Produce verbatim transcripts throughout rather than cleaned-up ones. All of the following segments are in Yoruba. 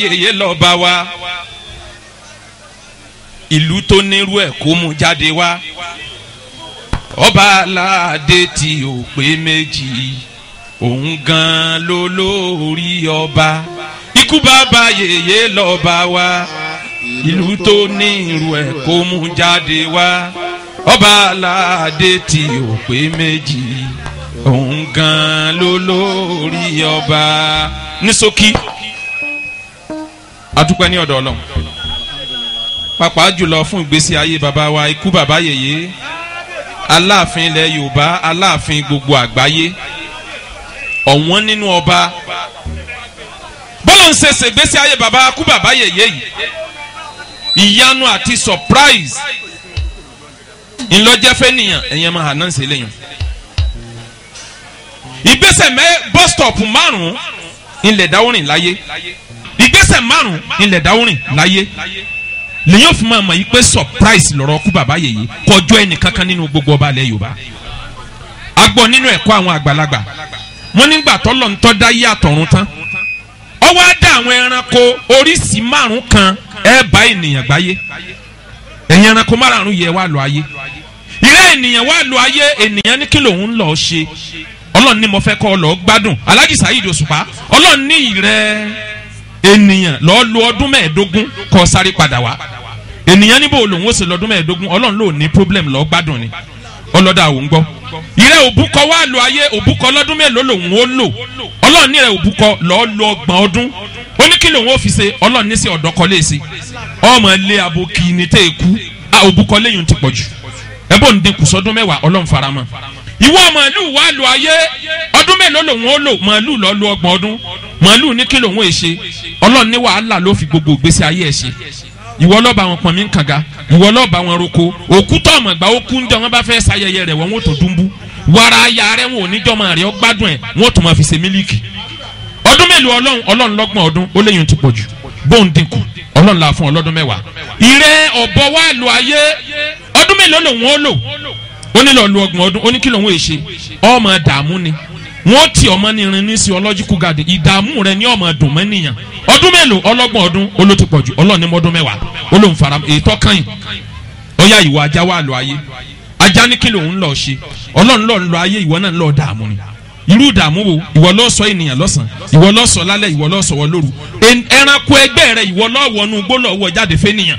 yèyé lọ́ba wa ìlú tó nírú ẹ̀ kó mú jáde wá ọba aládé tí ò pé méjì òun gan ló lórí ọba ikú bàbá yèyé lọ́ba wa ìlú tó nírú ẹ̀ kó mú jáde wá ọba aládé tí ò pé méjì òun gan ló lórí ọba. Ní ṣókí adúpẹ́ ní ọ̀dọ̀ Ọlọ́run pàápàá jùlọ fún ìgbésí ayé bàbá wa ikú bàbá yèyé aláàfin ilẹ̀ Yorùbá aláàfin gbogbo àgbáyé ọ̀wọ́n nínú ọba bọ́lá ń ṣe ṣègbésí ayé bàbá ikú bàbá yèyé yìí ìyanu àti surprise ńlọjẹ́fẹ́ nìyàn ẹ̀yẹn máa hànà ń ṣe lẹ́yìn ìgbésẹ̀ mẹ́ bus stop márùn-ún ilẹ̀ dáwọ́rìn láyé ìgbésẹ̀ márùn-ún ilẹ̀ dáwọ́rìn láyé lèyàn fún máa mọ̀ yìí pé surprise lọ́rọ̀ kú bàbá yèyé kọjọ́ ẹnì kankan nínú gbogbo ọba ilẹ̀ Yorùbá a gbọ́ nínú ẹ̀kọ́ àwọn àgbàlagbà wọ́n nígbà tọ́lọ̀ ń tọ́ dá yé àtọ̀run tán ó wá dá àwọn ẹranko oríṣìí márùn-ún kan ẹ bá ènìyàn gbáyé ẹ̀yin ẹranko márùn-ún yẹ wá lọ ayé ìrẹ́ ènìyàn wá lọ ayé ènìyàn ní kí lòun ń lọ ṣe Ọlọ́run ní mo fẹ́ kọ́ ọ lọ gbádùn Alhaji Saheed Òṣùpá Ọlọ́run ní ìrẹ́ ènìyàn lọ́ọ́ lo ọdún mẹ́ẹ̀ẹ́dógún kọ́ sáré padà wá ènìyàn níbo lòun ó sì lọ́dún mẹ́ẹ̀ẹ́dógún Ọlọ́run ló ní problem lọ́ọ́ gbádùn ni ọlọ́dà òun gbọ́ ìrẹ́ òbúkọ wá lo ayé òbúkọ lọ́dún mélòó lòun ó lò Ọlọ́run ní ìrẹ́ òbúkọ lọ́ọ́ lo ọgbọ̀n ọdún ó ní kí lòun ó fi ṣe Ọlọ́run ní sí ọ̀dọ́kọ léèṣe ọmọ ilé aboki ní tẹ́ ẹ kú òbúkọ léyìn ti pọ̀ jù ẹ bó ń dínkù sọdún mẹ́wàá Ọlọ́run faramọ́ ìwọ màálù wá lo ayé ọdún mélòó lòun ó lò màálù lọ lo ọgbọ̀n ọdún màálù ní kí lòun ó ṣe Ọlọ́run ní wàhálà ló fi gbogbo ìgbésí ayé ẹ̀ ṣe ìwọ lọ́ọ́ bá wọn pọ̀n mí kànga ìwọ lọ́ọ́ bá wọn roko òkúta ọ̀mọ̀gbà ó kú ń jọ wọn bá fẹ́ sayẹyẹ rẹ̀ wọ́n ó tó dúnbú wàrà aya rẹ̀ wọn ò ní jọmọ rẹ̀ ó gbádùn ẹ̀ wọ́n tó máa fi ṣe mílíkì ọdún mélòó Ọlọ́run Ọlọ́run lọ́gbọ̀n ọdún ó léyìn ti pọ̀ jù bóun dínkù Ọlọ́run la fún ọlọ́dún mẹ́wàá ìrẹ́ ọ̀bọ wá lo ayé ọdún mélòó lòun ó lò ó ní lọ lu ọgbọ̀n ọdún ó ní kí lòun ó ṣe ọmọ dààmú ni wọ́n ti ọmọ ní irin ní zoological garden ìdààmú rẹ ní ọmọ dùn mọ́ nìyàn ọdún mélòó ọlọ́gbọ̀n ọdún ó ló ti pọ̀ jù Ọlọ́run ní mọ́dún mẹ́wàá ó lóun fara ètò kàn ó yá ìwọ ajá wà lọ ayé ajá ní kí lòun lọ ṣe Ọlọ́run lọ lọ ayé ìwọ náà lọ dààmú ni irú ìdààmú wo ìwọ lọ sọ ènìyàn lọ́sàn ìwọ lọ sọ lálẹ́ ìwọ lọ sọ wọ lóru ẹranko ẹgbẹ́ rẹ ìwọ lọ wọnú gbó lọ wọ jáde fẹ́nìyàn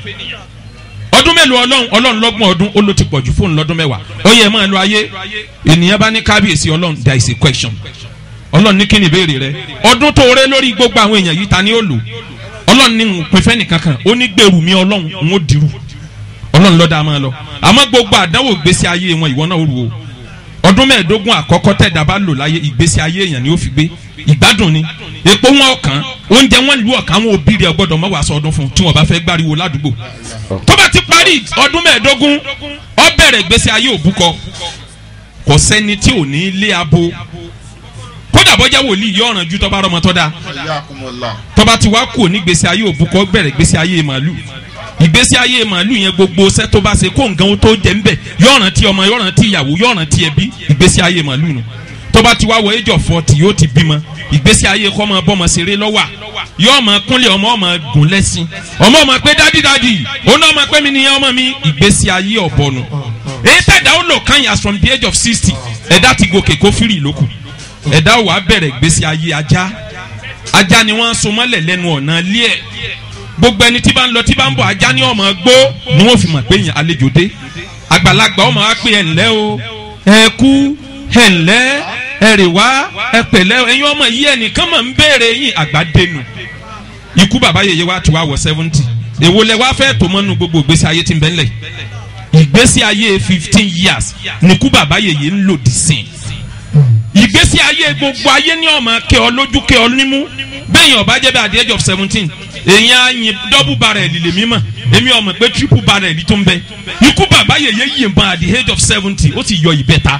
ọdún mélòó Ọlọ́run Ọlọ́run lọ́gbọ̀n ọdún ó ló ti pọ̀ jù fóònù lọ́dún mẹ́wàá ó yẹ máa lo ayé ènìyàn bá ní kábíyèsí Ọlọ́run there is a question Ọlọ́run ní kí ni ìbéèrè rẹ ọdún tó rẹ lórí gbogbo àwọn èèyàn yìí ta ni ó lò Ọlọ́run ní ń pin fẹ́ nìkan kan ó ní gbèrú mi Ọlọ́run ń ó dirú Ọlọ́run lọ́dà máa lọ àmọ́ gbogbo àdánwò ìgbésí ayé wọn ìwọ náà ó rù o ọdún mẹ́ẹ̀ẹ́dógún àkọ́kọ́ tẹ̀dá bá lò láyé ìgbésí ayé èèyàn ni ó fi gbé ìgbádùn ni epo wọn ọkàn oúnjẹ wọn lu ọkàn àwọn òbí rẹ gbọ́dọ̀ mọ wàásù ọdún fún tí wọn bá fẹ́ gbáriwo ládùúgbò tó bá ti parí ọdún mẹ́ẹ̀ẹ́dógún ó bẹ̀rẹ̀ ìgbésí ayé òbúkọ kò sẹ́ni tí ò ní lé abo kódà bọ́jà wòlíì yọ ọ̀ràn ju tọ́ba rọmọ tọ́ da tọ́ba ti wá kú ní ìgbésí ayé òbúkọ bẹ̀rẹ̀ ìgbésí ayé màálù ìgbésí ayé màálù yẹn gbogbo ṣẹ́ tó bá ṣe kó nǹkan tó jẹ ńbẹ yọ̀ràn tí ọmọ yọ̀ràn tí ìyàwó yọ̀ràn tí ẹbí ìgbésí ayé màálù nù tó bá ti wá wọ age of forty yóò ti bímọ ìgbésí ayé kọ́ ọmọ bọ́mọ ṣeré lọ́wà yóò ọmọ kúnlẹ̀ ọmọ ọmọ gùn lẹ́sìn ọmọ ọmọ pé dádì dádì òun ọmọ pé mi nìyẹn ọmọ mi ìgbésí ayé ọ̀bọ̀nù èyí tẹ̀dá ó lò kàn yà from the age of sixty ẹ̀dá ti gòkè kó fírì lókù ẹ̀dá wà bẹ̀rẹ̀ ìgbésí ayé ajá ajá ni wọ́n so mọ́lẹ̀ lẹ́nu ọ̀nà lé ẹ̀ gbogbo ẹni tí bá ń lọ tí bá ń bọ̀ ajá ní ọmọ gbó ni wọ́n fi mọ̀ pé yẹn àlejò dé àgbàlagbà ọmọ wa pé ẹ̀ ńlẹ́ o ẹ̀ kú ẹ̀ ńlẹ́ ẹ̀ rè wá ẹ̀ pẹ̀lẹ́ ẹ̀yin ọmọ yìí ẹnìkan mọ̀ ń béèrè yín àgbàdénu ikú bàbá yèyé wa ti wá wọ seventy èwo lẹ wá fẹ́ tó mọ́nu gbogbo ìgbésí ayé tí ń bẹ ńlẹ̀ ìgbésí ayé fifteen years nìkú bàbá yèyé ń lò dì sí ìgbésí ayé gbogbo ayé ní ọmọ kẹ ọ lójú kẹ ọ nímú bẹ́ẹ̀ yẹn ọba jẹ́ bẹ́ẹ̀ at the age of seventeen èyàn yin double barrel lè mímọ̀ èmi ọmọ pé triple barrel tó ń bẹ ikú bàbá yèyé yìnbọn at the age of seventy ó sì yọ ìbẹ́ta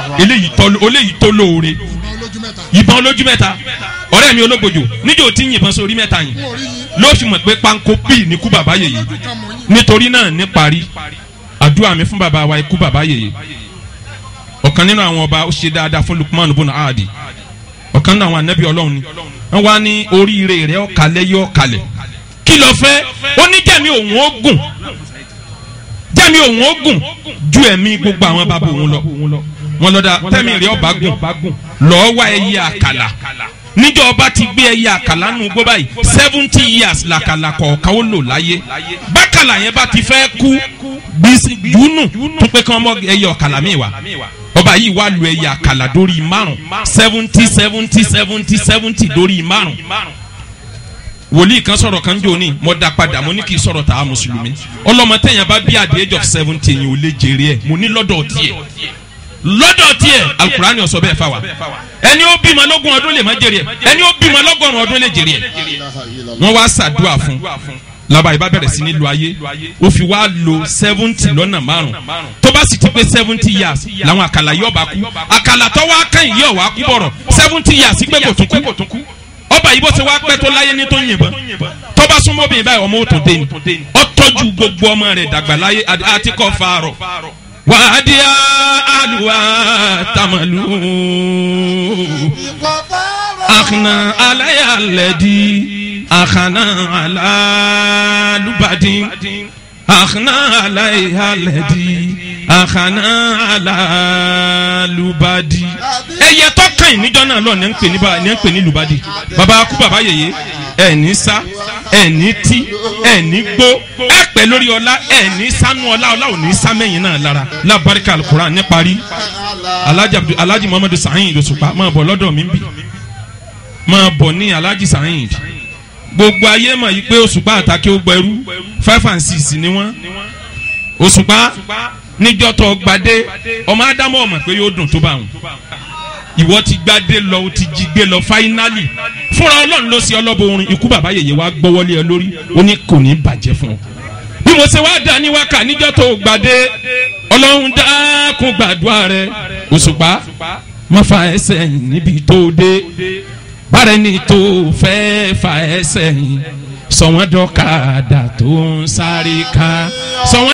eléyìí tó lóore ìbọn olójú mẹ́ta ọ̀rẹ́ mi ológbòjò níjó tí yìnbọn sórí mẹ́ta yìí ló fi mọ̀ pé panko bíi ní ikú bàbá yèyé nítorí náà ní parí àdúrà mi fún bàbá wa ikú bàbá yèyé ọ̀kan nínú àwọn ọba ó ṣe dáadáa fún Lukman bùnà áàdì ọ̀kan náà àwọn ànábì ọlọ́run ni wọ́n wá ní oríire rẹ̀ ọ̀kalẹ̀ yọ ọ̀kalẹ̀ kí ló fẹ́ ó ní jẹ́mi òun ó gùn jẹ́mi òun ó gùn ju ẹ̀mí gbogbo àwọn bàbá òun lọ wọn lọ́dà tẹ́mi rẹ̀ ọba gùn lọ́ọ́ wá ẹyẹ àkàlà níjọ́ ọba ti gbé ẹyẹ àkàlà nù gbó báyìí seventy years làkàlà kọ̀ọ̀kan ó lò láyé bákàlà yẹn bá ti fẹ́ kú gbèsè júnù tó pé kí wọ́n mọ ẹyẹ ọ̀kàlà mi wá ọba yìí wá lu ẹyẹ àkàlà dórí márùn seventy seventy seventy seventy dórí márùn wòlíì kan sọ̀rọ̀ kan jò ní mo dá padà mo ní kí n sọ̀rọ̀ tàwa mùsùlùmí ọlọ́mọ tẹ̀yàn bá bí at the age of seventy yẹn ò lè jèrè ẹ̀ mo ní lọ́dọ̀ tiẹ̀ lọ́dọ̀ tiẹ̀ alukurani ọ̀sọ́ bẹ́ẹ̀ fà wá ẹni ó bímọ lọ́gbọ̀n ọdún lè má jèrè ẹ̀ ẹni ó bímọ lọ́gọ́rùn ọdún lè jèrè ẹ̀ wọ́n wá ṣàdúrà fún laba ìbá bẹ̀rẹ̀ sí ní lo ayé ó fi wá lo seventy lọ́nà márùn tó bá sì ti pé seventy years làwọn àkàlà yóò bá kú àkàlà tó wá kàn yóò wá kú bọ̀rọ̀ seventy years pé kò tún kú ọba yìí bó ṣe wá pẹ́ tó láyé ní tó yìnbọn tó bá súnmọ́ bí báyìí ọmọ òtún dé ni ó tọ́jú gbogbo ọmọ rẹ̀ dàgbà láyé àti kọ́ fàárọ̀ wàdíà àlùwà tàmàlù àkànà aláyàlẹ́dì àkànà alálùbàdì àkànà aláyàlẹ́dì àkànà alálùbàdì. ẹyẹ tó kàn níjọ́ náà lọ ní ń pè ní bá ní ń pè ní lùbàdì bàbá kú bàbá yèyé ẹ ní sá ẹ ní tí ẹ ní gbó ẹ pẹ lórí ọlá ẹ ní sánú ọlá ọlá ò ní sámẹyìn náà lára lábáríkà alukuran ní parí alhaji muhammadu saheed Òṣùpá máa bọ̀ lọ́dọ̀ mi bí máa bọ̀ ní alhaji saheed gbogbo ayé mọ̀ yìí pé Òṣùpá àtàkì ó gbẹrú five and six ni wọ́n Òṣùpá níjọ́ tó gbadé ọmọ ádámọ̀ ọmọ pé yóò dùn tó bá wọn ìwọ ti gbadé lọ o ti jí gbé lọ fáínálì fúnra ọlọ́run ló ṣe ọlọ́bọ orin ikú bàbá yèyé wa gbọ́wọ́lé ẹ lórí ó ní kò ní bàjẹ́ fún ọ. bí mo ṣe wá dá ní wákà níjọ́ tó gbadé ọlọ́run dákun gbàdúrà rẹ Òṣùpá má fa ẹsẹ̀ níbi tó dé bára ẹni tó fẹ́ fa ẹsẹ̀ yìí sọ wọ́n dọ́kadà tó ń sáré ká sọ wọ́n.